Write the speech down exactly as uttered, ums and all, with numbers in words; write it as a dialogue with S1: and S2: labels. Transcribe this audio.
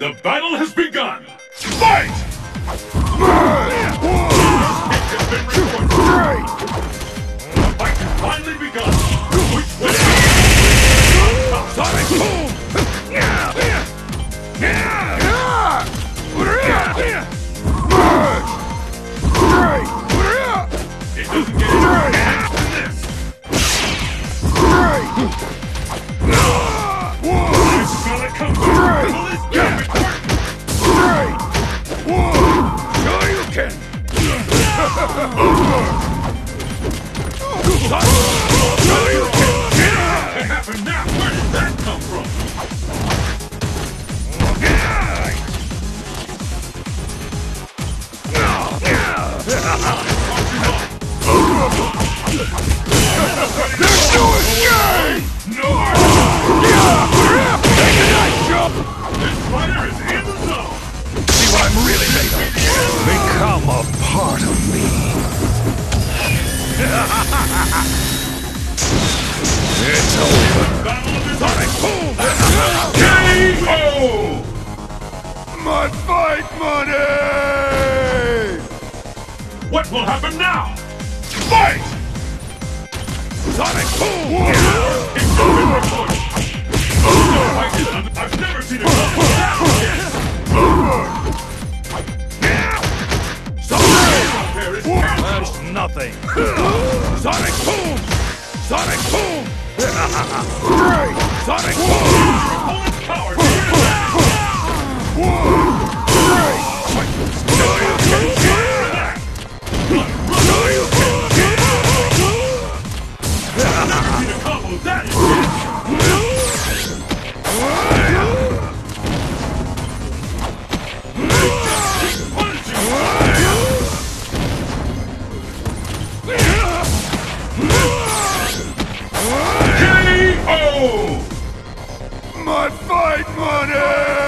S1: The battle has begun! Fight! It's been recorded. The fight has finally begun! Which way? Sonic boom! It doesn't get any more intense than this! I smell it coming! Pull this gap apart!
S2: Sure you can! Sure you can!
S1: What happened now? Where did that come from?
S2: There's no escape!
S1: No!
S2: Take a nice jump!
S1: This fighter is in the zone!
S2: See what I'm really made of? Become a part of me. It's over. Sonic boom!
S1: K O!
S2: My fight money!
S1: What will happen now? Fight!
S2: Sonic boom!
S1: It's been recorded! I've never seen a gun that
S2: That's nothing! Sonic boom! Sonic boom! Great! Sonic boom!
S1: Opponent's power to your
S2: Great! No you can get! No you can get!
S1: I've never seen a combo that is
S2: My fight money!